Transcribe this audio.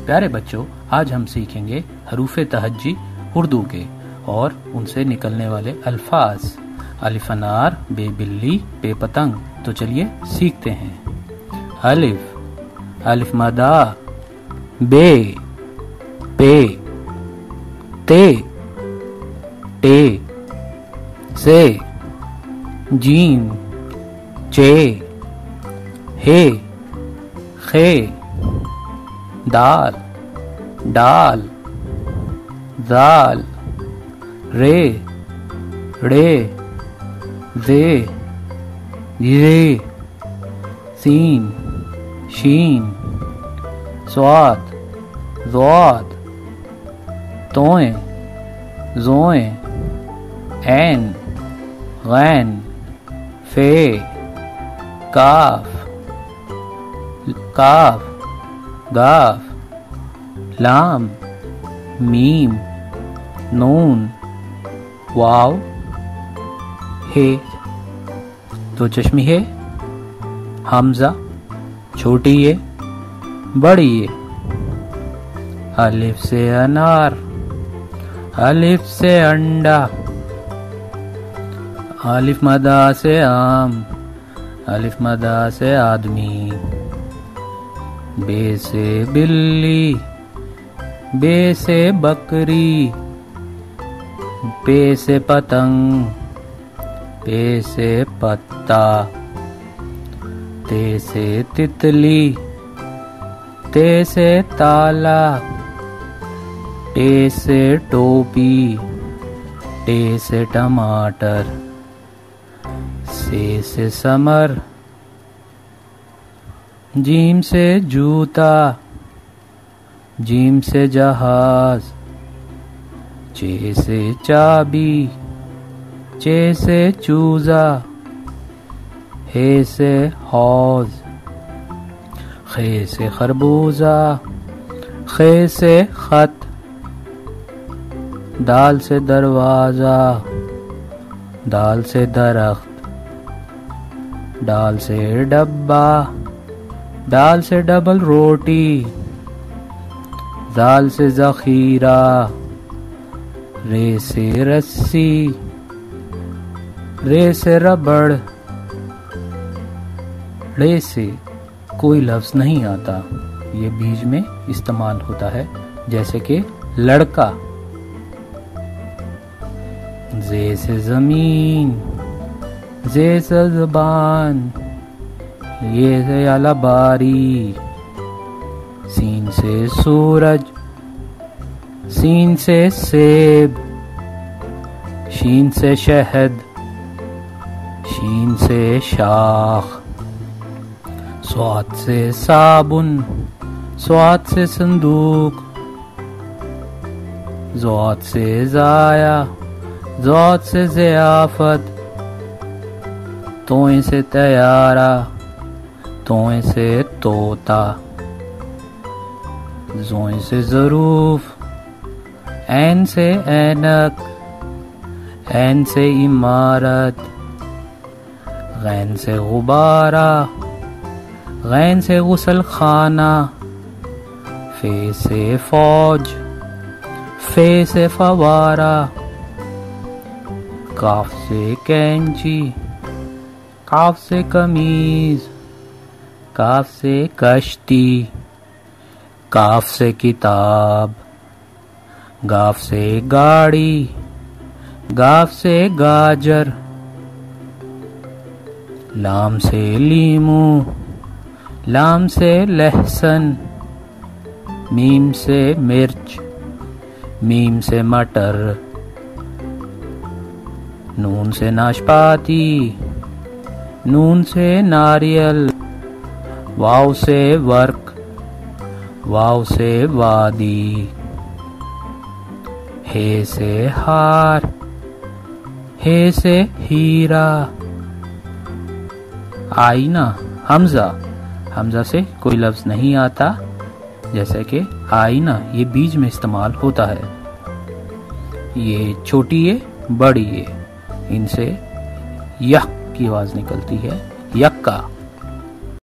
प्यारे बच्चों, आज हम सीखेंगे हरूफ तहज्जी उर्दू के और उनसे निकलने वाले अल्फाज। अलिफ अनार, बे बिल्ली, पे पतंग। तो चलिए सीखते हैं। अलिफ, अलिफ मदा, बे, पे, ते, टे, से, जीम, चे, हे, खे, दाल, डाल, दाल, रे, रे, दे, रे, सीन, शीन, स्वाद, ज़ौद, तोए, ज़ोए, ऐन, गैन, फे, काफ, काफ, गाफ, लाम, मीम, नून, वाव, हे। तो चश्मी है, हमजा, छोटी ये, बड़ी ये। अलिफ से अनार, अलिफ से अंडा, अलिफ मदा से आम, अलिफ मदा से आदमी। बे से बिल्ली, बे से बकरी, पे से पतंग, पे से पत्ता, ते से तितली, ते से ताला, टे से टोपी, टे से टमाटर, से समर, जीम से जूता, जीम से जहाज, चे से चाबी, चे से चूजा, हे से हौज, खे से खरबूजा, खे से खत, दाल से दरवाजा, दाल से दरख्त, दाल से डब्बा, दाल से डबल रोटी, दाल से जखीरा, रे से रस्सी, रे से रबड़। रे से कोई लफ्ज नहीं आता, ये बीच में इस्तेमाल होता है, जैसे कि लड़का। जे से जमीन, जे से ज़बान, ये से अलाबारी, सीन से सूरज, सीन से सेब, शीन से शहद, शीन से शाख, स्वाद से साबुन, स्वाद से संदूक, ज़ौद से ज़ाया, ज़ौद से ज़ियाफ़त, तोए से तैयारा, तोए से तोता, ज़ोए से ज़रूफ, ऐन से ऐनक, ऐन से इमारत, गैन से गुब्बारा, गैन से गुसल खाना, फे से फौज, फे से फवारा, काफ से कैंची, काफ से कमीज, काफ से कश्ती, काफ से किताब, गाफ से गाड़ी, गाफ से गाजर, लाम से लीमू, लाम से लहसुन, मीम से मिर्च, मीम से मटर, नून से नाशपाती, नून से नारियल, वाव से वर्क, वाव से वादी, हे से हार, हे से हीरा। आईना, हमजा, हमजा से कोई लफ्ज नहीं आता, जैसे कि आईना, ये बीच में इस्तेमाल होता है। ये छोटी ये, बड़ी ये, इनसे यक की आवाज निकलती है, यक्का।